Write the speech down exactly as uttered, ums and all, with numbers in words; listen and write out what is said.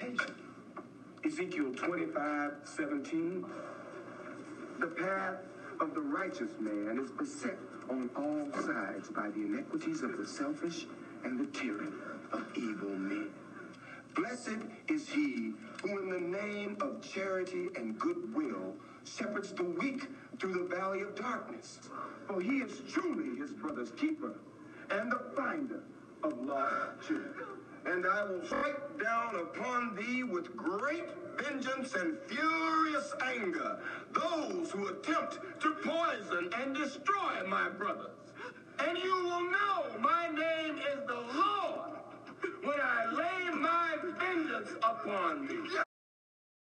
nation. Ezekiel twenty-five seventeen. The path of the righteous man is beset on all sides by the iniquities of the selfish and the tyranny of evil men. Blessed is he who in the name of charity and goodwill shepherds the weak through the valley of darkness. For he is truly his brother's keeper and the finder of lost children. And I will strike down upon thee with great vengeance and furious anger those who attempt to poison and destroy my brothers. And you will know my name is